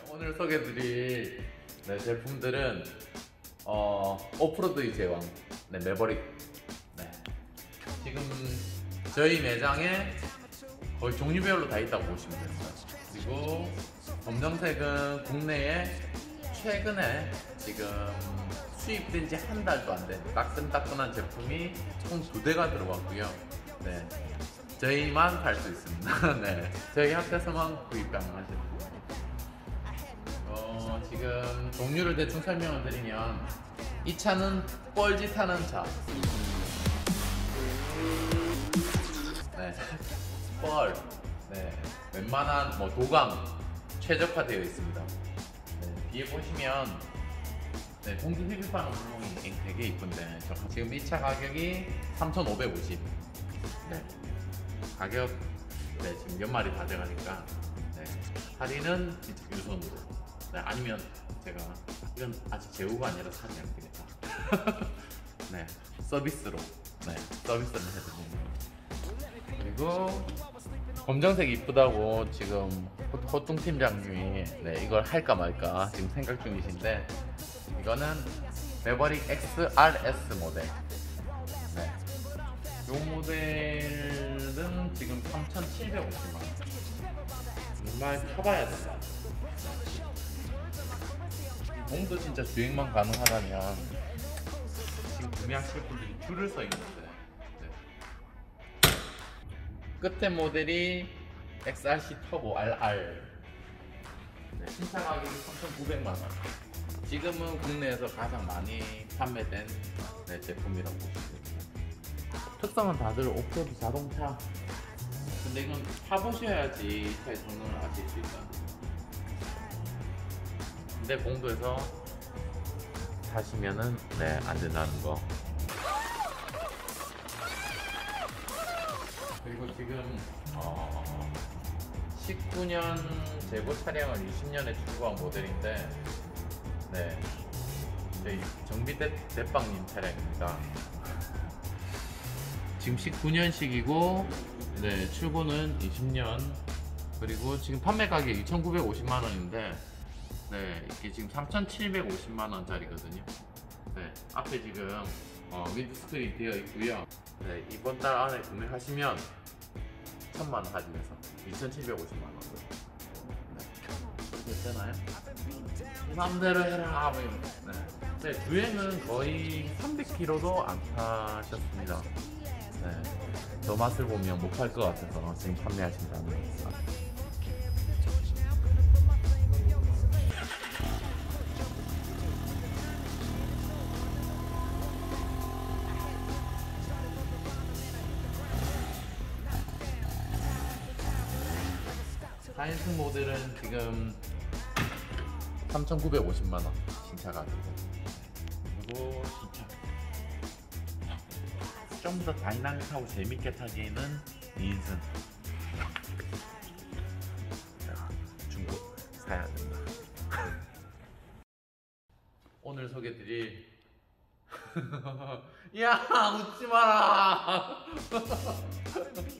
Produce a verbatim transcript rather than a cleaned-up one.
오늘 소개해드릴 네, 제품들은 어, 오프로드의 제왕 네, 매버릭. 네. 지금 저희 매장에 거의 종류별로 다 있다고 보시면 됩니다. 그리고 검정색은 국내에 최근에 지금 수입된 지 한 달도 안 된 따끈따끈한 제품이 총 두 대가 들어왔고요. 네. 저희만 살 수 있습니다. 네. 저희 학교에서만 구입 가능하신 제품. 어, 지금 종류를 대충 설명을 드리면 이 차는 뻘짓하는 차. 네. 뻘. 네. 웬만한 뭐 도감 최적화되어 있습니다. 네. 뒤에 보시면 네, 공기 흡입하는 구멍이 되게 이쁜데 지금 이 차 가격이 삼천오백오십. 네. 가격 네, 지금 연말이 다 돼가니까 네. 할인은 유선으로 네, 아니면 제가 이건 아직 재고가 아니라 사지 않겠다. 네, 서비스로 네, 서비스를 해드립니다. 그리고 검정색 이쁘다고 지금 호뚱 팀장님이 네, 이걸 할까 말까 지금 생각 중이신데 이거는 매버릭 엑스알에스 모델. 네. 이 모델은 지금 삼천칠백오십만 원. 정말 타봐야 된다. 공도 진짜 주행만 가능하다면 지금 구매하실 분들이 줄을 서 있는데 네. 끝에 모델이 엑스알씨 터보 알알. 네, 신차 가격이 삼천구백만 원. 지금은 국내에서 가장 많이 판매된 네, 제품이라고 보시면 됩니다. 특성은 다들 오프로드 자동차. 근데 이건 타보셔야지 차의 성능을 아실 수 있다. 근데 공도에서 타시면은 네, 안 된다는 거. 그리고 지금 어, 십구 년 재고 차량을 이십 년에 출고한 모델인데 네, 저희 정비대 대빵님 차량입니다. 지금 십구 년식이고 네, 출고는 이십 년. 그리고 지금 판매 가격 이천구백오십만 원인데 네, 이게 지금 삼천칠백오십만 원짜리거든요. 네, 앞에 지금 어, 윈드스크린 되어 있고요. 네, 이번 달 안에 구매하시면 천만 원 할인해서 이천칠백오십만 원. 네, 그렇게 되나요? 맘대로 해라. 네. 네, 주행은 거의 삼백 킬로미터도 안 타셨습니다. 네, 저 맛을 보면 못 팔 것 같아서 지금 판매하신다는 겁니다. 사 인승 모델은 지금 삼천구백오십만 원 신차 가격이고, 그리고 신차 좀 더 다이나믹하고 재밌게 타기에는 이 인승 중고 사야 된다. 오늘 소개드릴 야 웃지 마라.